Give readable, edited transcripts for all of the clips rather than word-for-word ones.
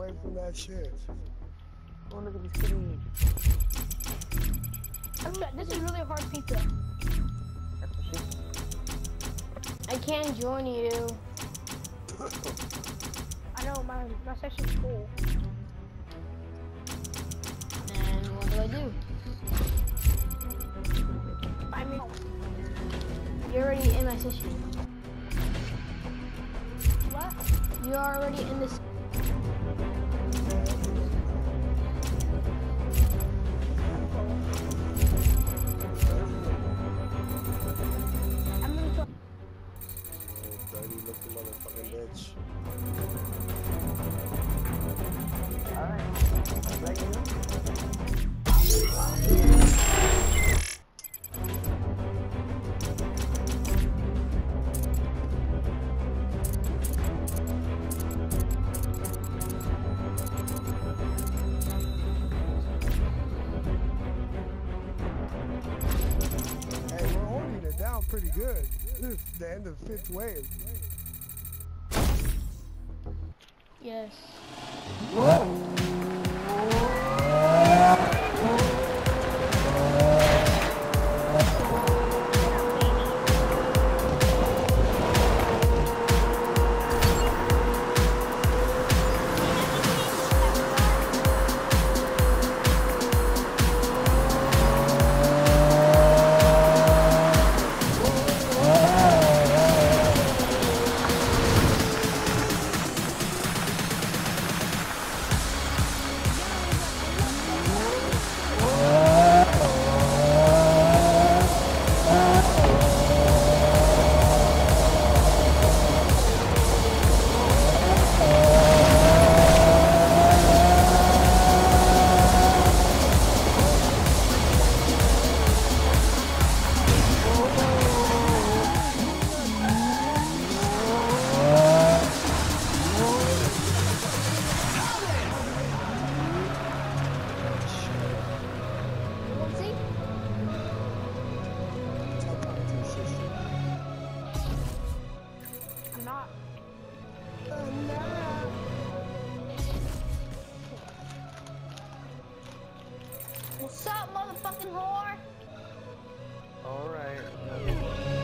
away from that shit. Oh, look at this kitty. This is really hard pizza. I can't join you. I know, my section's full. And what do I do? I mean, You're already in my session. what? You're already in this. I'm gonna go. Dirty looking motherfucking bitch. Alright. Ready? Hey, we're holding it down pretty good. This is the end of the 5th wave. Yes. See? I'm not. What's up, motherfucking whore? Alright.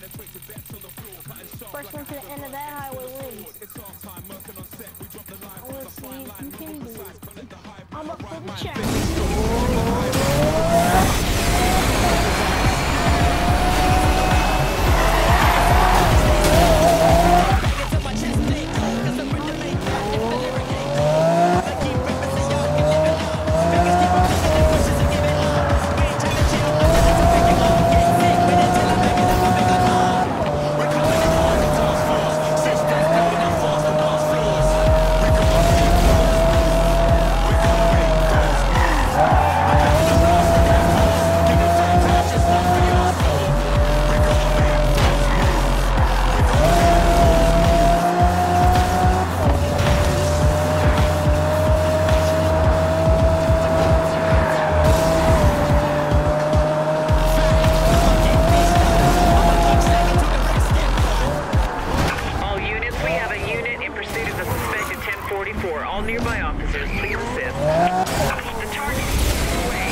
First one to the end of that highway wins. I want to see if you can do it. I'm up for the challenge. All nearby officers, please assist. The target is away.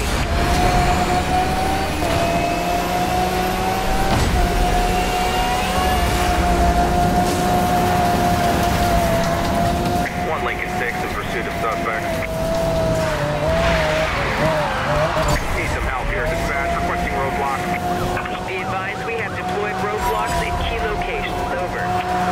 One Lincoln 6 in pursuit of suspects. Need some help here, dispatch. Requesting roadblocks. Be advised we have deployed roadblocks in key locations. Over.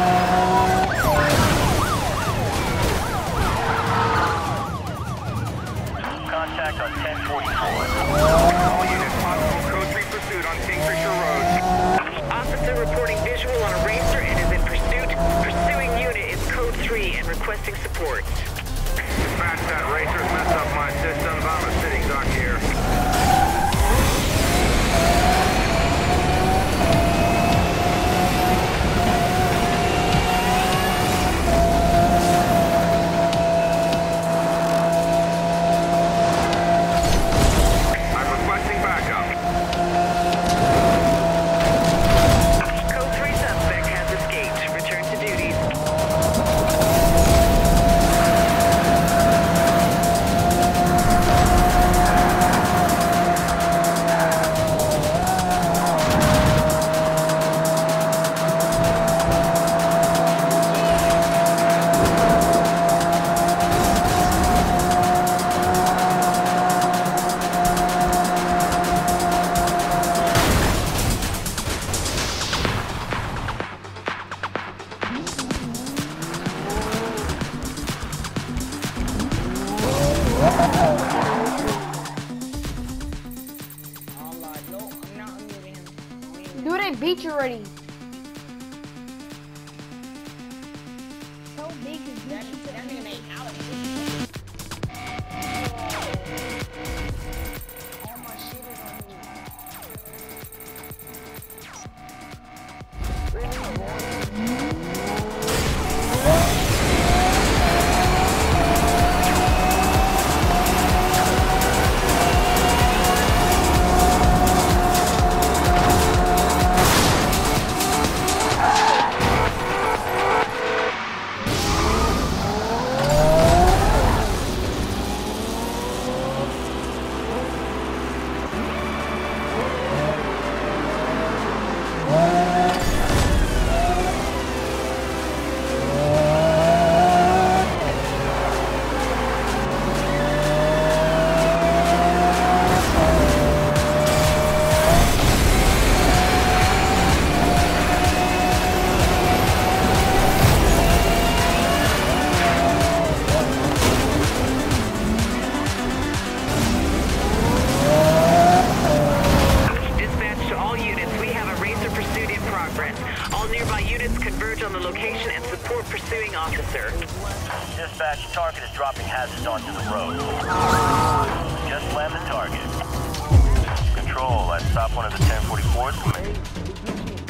Contact on 1044. All units, possible code 3 pursuit on Kingfisher Road. Officer reporting visual on a racer and is in pursuit. Pursuing unit is code 3 and requesting support. Dispatch, that racer's messed up my systems. I'm a sitting duck here. Code 3 suspect has escaped. Return to duties. Dude, I beat you already. So big is beat you. Dispatch, target is dropping hazards onto the road. Just land the target. Control, I stop one of the 1044s.